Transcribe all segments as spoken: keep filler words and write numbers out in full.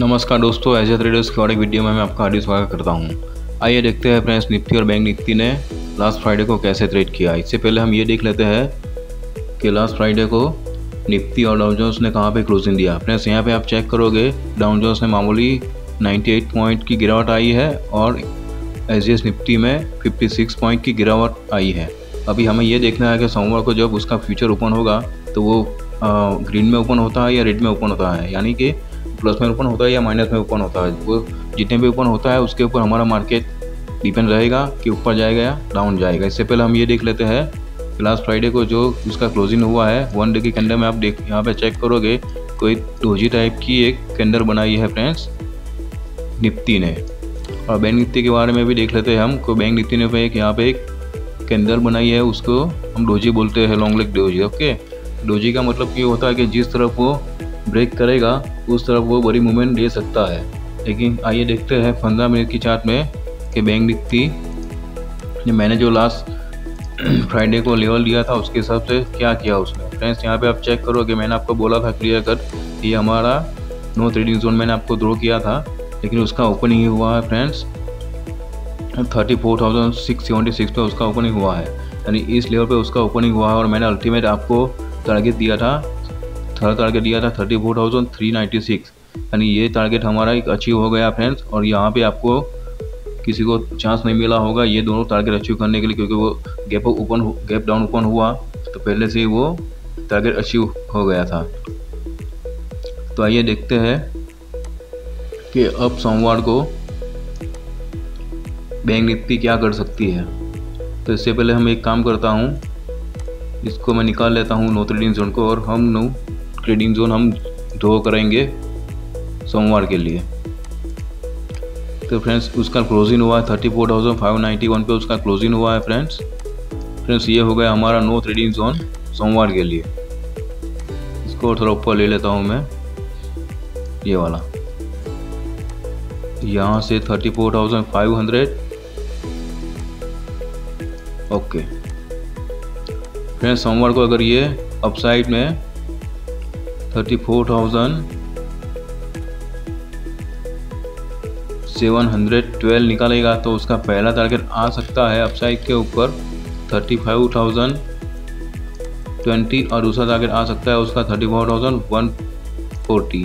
नमस्कार दोस्तों, as a traders के और एक वीडियो में मैं आपका हार्दिक स्वागत करता हूं। आइए देखते हैं फ्रेंड्स, निफ्टी और बैंक निफ्टी ने लास्ट फ्राइडे को कैसे ट्रेड किया। इससे पहले हम ये देख लेते हैं कि लास्ट फ्राइडे को निफ्टी और डाउ जोन्स ने कहां पे क्लोजिंग दिया। फ्रेंड्स यहाँ पे आप चेक करोगे, डाउ जोन्स ने मामूली अट्ठानवे पॉइंट की गिरावट आई है और एस जी एस निफ्टी में छप्पन पॉइंट की गिरावट आई है। अभी हमें ये देखना है कि सोमवार को जब उसका फ्यूचर ओपन होगा तो वो आ, ग्रीन में ओपन होता है या रेड में ओपन होता है, यानी कि प्लस में ओपन होता है या माइनस में ओपन होता है। वो जितने भी ओपन होता है उसके ऊपर हमारा मार्केट डिपेंड रहेगा कि ऊपर जाएगा या डाउन जाएगा। इससे पहले हम ये देख लेते हैं कि लास्ट फ्राइडे को जो उसका क्लोजिंग हुआ है वन डे की कैंडल में आप देख यहाँ पे चेक करोगे, कोई डोजी टाइप की एक कैंडल बनाई है फ्रेंड्स निफ्टी ने। और बैंक निफ्टी के बारे में भी देख लेते हैं हम को बैंक निफ्टी ने पे एक यहाँ पे एक कैंडल बनाई है, उसको हम डोजी बोलते हैं, long leg doji. Okay, doji का मतलब ये होता है कि जिस तरफ वो ब्रेक करेगा उस तरफ वो बड़ी मूवमेंट दे सकता है। लेकिन आइए देखते हैं पंद्रह मिनट की चार्ट में कि बैंक निफ्टी मैंने जो लास्ट फ्राइडे को लेवल दिया था उसके हिसाब से क्या किया उसने। फ्रेंड्स यहाँ पे आप चेक करोगे, मैंने आपको बोला था क्लियर कट ये हमारा नो ट्रेडिंग जोन मैंने आपको ड्रॉ किया था, लेकिन उसका ओपनिंग ही हुआ है friends thirty four thousand six seventy six पे उसका ओपनिंग हुआ है, यानी इस लेवल पे उसका ओपनिंग हुआ है। और मैंने अल्टीमेट आपको टारगेट दिया था, थर्ड टारगेट दिया था thirty four thousand three ninety six, यानी ये टारगेट हमारा एक अचीव हो गया फ्रेंड्स। और यहाँ पे आपको किसी को चांस नहीं मिला होगा ये दोनों टारगेट अचीव करने के लिए, क्योंकि वो gap open gap down open हुआ तो पहले से ही वो टारगेट अचीव हो गया था। तो आइए देखते हैं कि अब सोमवार को बैंक निफ्टी क्या कर सकती है। तो इससे पहले हम एक काम करता हूँ, इसको मैं निकाल लेता हूँ नो ट्रेडिंग जोन को, और हम नो ट्रेडिंग जोन हम ड्रॉ करेंगे सोमवार के लिए। तो फ्रेंड्स उसका क्लोजिंग हुआ है thirty four thousand five ninety one पे उसका क्लोजिंग हुआ है फ्रेंड्स। फ्रेंड्स ये हो गया हमारा नो ट्रेडिंग जोन सोमवार के लिए। इसको थोड़ा ऊपर ले लेता हूँ मैं, ये वाला यहाँ से thirty four thousand five hundred. Okay friends, सोमवार को अगर ये अपसाइड में thirty four thousand seven hundred twelve निकालेगा तो उसका पहला टारगेट आ सकता है अपसाइड के ऊपर थर्टी फाइव थाउजेंड ट्वेंटी, और दूसरा टारगेट आ सकता है उसका thirty four thousand one forty.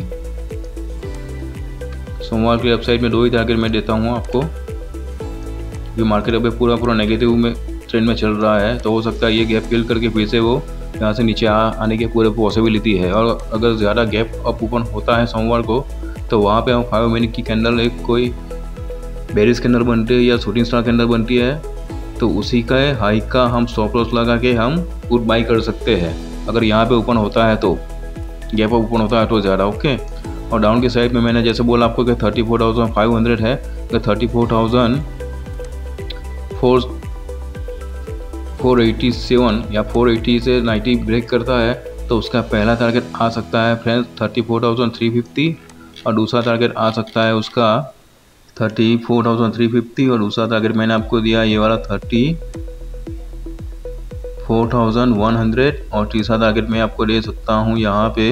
सोमवार के अपसाइड में दो ही टारगेट मैं देता हूँ आपको। ये मार्केट अभी पूरा पूरा नेगेटिव में ट्रेंड में चल रहा है, तो हो सकता है ये गैप फिल करके फिर से वो यहाँ से नीचे आ, आने की पूरे पॉसिबिलिटी है। और अगर ज़्यादा गैप अप ओपन होता है सोमवार को तो वहाँ पे हम फाइव मिनट की कैंडल एक कोई बेरिश कैंडल बनती है या शूटिंग स्टार कैंडल बनती है, तो उसी का हाई का हम स्टॉप लॉस लगा के हम पुट बाई कर सकते हैं। अगर यहाँ पे ओपन होता है तो गैप अप ओपन होता है तो ज़्यादा। ओके, और डाउन की साइड में मैंने जैसे बोला आपको कि thirty four thousand five hundred है, तो thirty four thousand four four eighty seven या फोर एटी से नाइन्टी ब्रेक करता है तो उसका पहला टारगेट आ सकता है friends thirty four thousand three fifty, और दूसरा टारगेट आ सकता है उसका thirty four thousand three fifty, और दूसरा टारगेट मैंने आपको दिया ये वाला thirty four thousand one hundred, और तीसरा टारगेट मैं आपको दे सकता हूँ यहाँ पे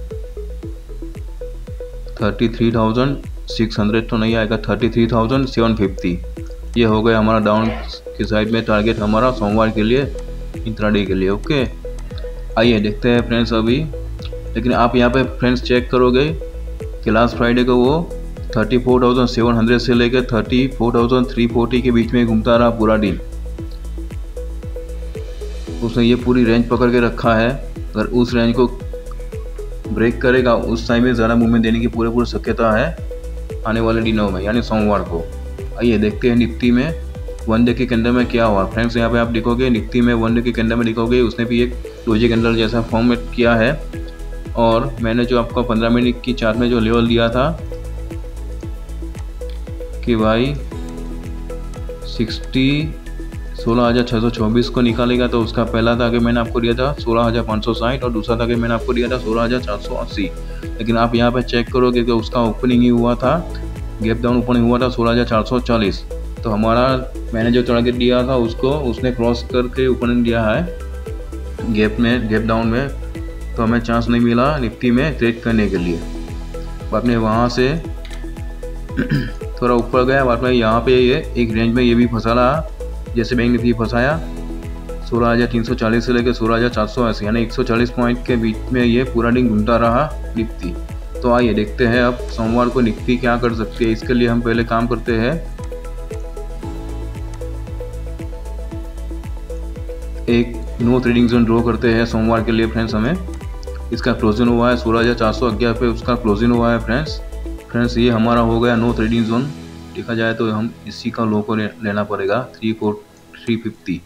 thirty three thousand six hundred तो नहीं आएगा, thirty three thousand seven fifty. ये हो गया हमारा डाउन की साइड में टारगेट हमारा सोमवार के लिए, इंट्राडे के लिए। ओके, आइए देखते हैं फ्रेंड्स अभी। लेकिन आप यहाँ पे फ्रेंड्स चेक करोगे कि लास्ट फ्राइडे को वो thirty four thousand seven hundred से लेकर thirty four thousand three forty के बीच में घूमता रहा पूरा दिन। उसने ये पूरी रेंज पकड़ के रखा है, अगर उस रेंज को ब्रेक करेगा उस टाइम में ज़्यादा मूवमेंट देने की पूरी पूरी शक्यता है आने वाले दिनों में, यानी सोमवार को। आइए देखते हैं निफ्टी में वन डे के कैंडल में क्या हुआ। फ्रेंड्स यहाँ पे आप देखोगे निफ्टी में वन डे के कैंडल में देखोगे उसने भी एक डोजी कैंडल जैसा फॉर्मेट किया है, और मैंने जो आपको पंद्रह मिनट की चार्ट में जो लेवल दिया था कि भाई सिक्सटी सोलह हज़ार छः सौ चौबीस को निकालेगा तो उसका पहला टारगेट मैंने आपको दिया था सोलह हज़ार पाँच सौ साठ, और दूसरा टारगेट मैंने आपको दिया था सोलह हज़ार चार सौ अस्सी। लेकिन आप यहाँ पे चेक करोगे कि उसका ओपनिंग ही हुआ था, गैप डाउन ओपनिंग हुआ था सोलह हज़ार चार सौ चालीस। तो हमारा मैंने जो टारगेट दिया था उसको उसने क्रॉस करके ओपनिंग दिया है गैप में, गैप डाउन में, तो हमें चांस नहीं मिला निफ्टी में ट्रेड करने के लिए। बाद में वहाँ से थोड़ा ऊपर गया, बाद में यहाँ पे ये एक रेंज में ये भी फंसा रहा, जैसे बैंक निफ्टी फंसाया सोलह हज़ार तीन सौ चालीस से लेकर सोलह हज़ार चार सौ अस्सी यानी एक सौ चालीस पॉइंट के बीच में ये पूरा दिन घूमता रहा निफ्टी। तो आइए देखते हैं अब सोमवार को निफ्टी क्या कर सकती है। इसके लिए हम पहले काम करते हैं, एक नो ट्रेडिंग जोन ड्रॉ करते हैं सोमवार के लिए फ्रेंड्स। हमें इसका क्लोजिंग हुआ है सोलह हज़ार चार सौ ग्यारह पे, उसका क्लोजिंग हुआ है फ्रेंड्स। फ्रेंड्स ये हमारा हो गया नो ट्रेडिंग जोन। देखा जाए तो हम इसी का लो को ले, लेना पड़ेगा three four three fifty.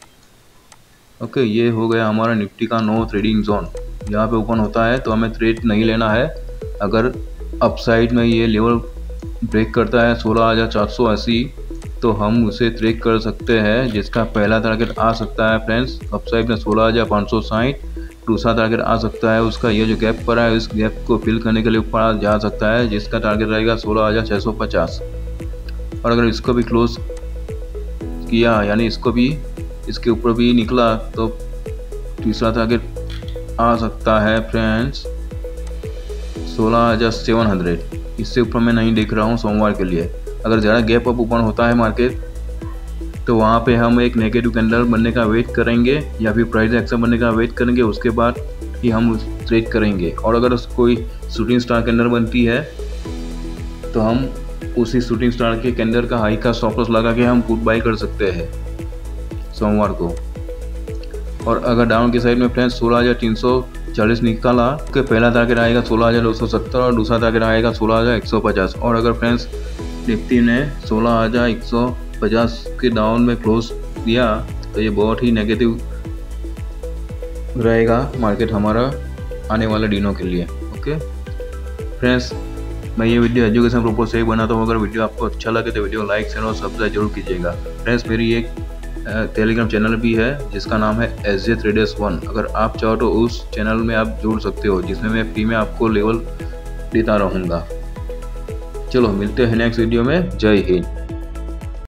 Okay, ये हो गया हमारा निफ्टी का नो ट्रेडिंग जोन। यहाँ पे ओपन होता है तो हमें ट्रेड नहीं लेना है। अगर अपसाइड में ये लेवल ब्रेक करता है सोलह हज़ार चार सौ अस्सी तो हम उसे ट्रेड कर सकते हैं, जिसका पहला टारगेट आ सकता है फ्रेंड्स अपसाइड में सोलह हज़ार पाँच सौ साठ। दूसरा टारगेट आ सकता है उसका ये जो गैप पर है, इस गैप को फिल करने के लिए ऊपर जा सकता है, जिसका टारगेट रहेगा सोलह हज़ार छः सौ पचास। और अगर इसको भी क्लोज किया यानी इसको भी इसके ऊपर भी निकला तो तीसरा टारगेट आ सकता है फ्रेंड्स सोलह हज़ार सात सौ। इससे ऊपर मैं नहीं देख रहा हूँ सोमवार के लिए। अगर ज़्यादा गैप अप ओपन होता है मार्केट तो वहाँ पे हम एक नेगेटिव कैंडल बनने का वेट करेंगे या फिर प्राइस एक्शन बनने का वेट करेंगे, उसके बाद ही हम ट्रेड करेंगे। और अगर कोई शूटिंग स्टार कैंडल बनती है तो हम उसी शूटिंग स्टार के कैंडल का हाई का स्टॉप लॉस लगा के हम पुट बाई कर सकते हैं सोमवार को। और अगर डाउन की साइड में फ्रेंड्स सोलह हज़ार तीन सौ चालीस निकाला तो पहला टारगेट आएगा सोलह हज़ार दो सौ सत्तर और दूसरा टारगेट आएगा सोलह हज़ार एक सौ पचास। और अगर फ्रेंड्स निफ्टी ने सोलह हज़ार एक सौ पचास के डाउन में क्लोज दिया तो ये बहुत ही नेगेटिव रहेगा मार्केट हमारा आने वाले दिनों के लिए। ओके फ्रेंड्स, मैं ये वीडियो एजुकेशन पर्पज से ही बनाता हूँ। अगर वीडियो आपको अच्छा लगे तो वीडियो लाइक शेयर और सब्सक्राइब जरूर कीजिएगा। फ्रेंड्स मेरी एक टेलीग्राम चैनल भी है जिसका नाम है एस जे ट्रेडर्स वन। अगर आप चाहो तो उस चैनल में आप जुड़ सकते हो, जिसमें मैं फ्री में आपको लेवल देता रहूँगा। चलो मिलते हैं नेक्स्ट वीडियो में। जय हिंद।